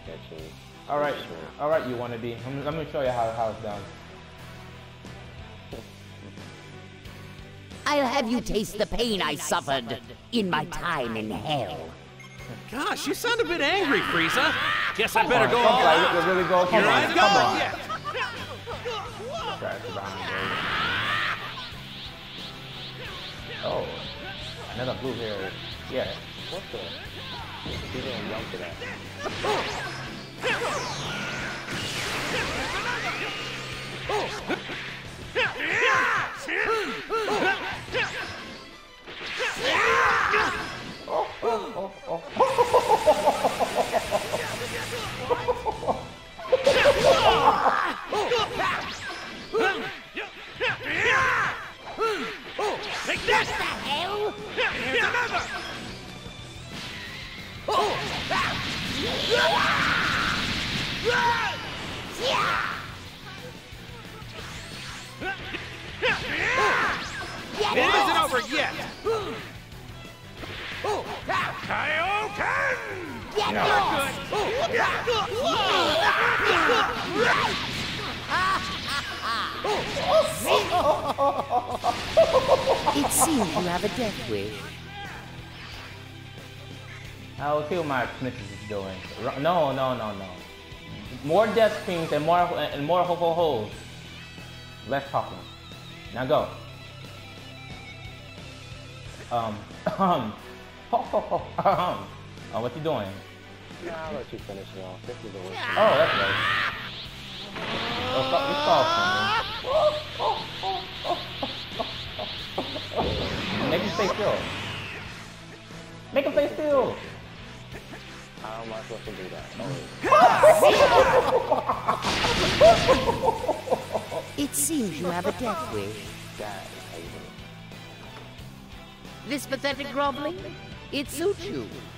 All right, you wanna be. Let me show you how it's done. I'll have you taste the pain I suffered in my time in hell. Gosh, you sound a bit angry, Frieza. Guess I better go Come all on, out. you really go. Come Here on, I come go. on. Yeah. Trash behind me. Oh, another blue hair. Yeah. What the? He didn't jump to that. Take that! What the hell? Here's another! It isn't over yet! Kaioken! Get No. It seems you have a death wish. I'll see what my missus is doing. No. More death screams and more ho-ho-hos. Less talking. Now go. Oh, what you doing? Nah, I'll let you finish it off. This is the worst. Oh, that's right. Oh, you saw Make him stay still. Make him stay still. How am I supposed to do that? It seems you have a death wish. That's how you do it. This pathetic groveling? It suits you.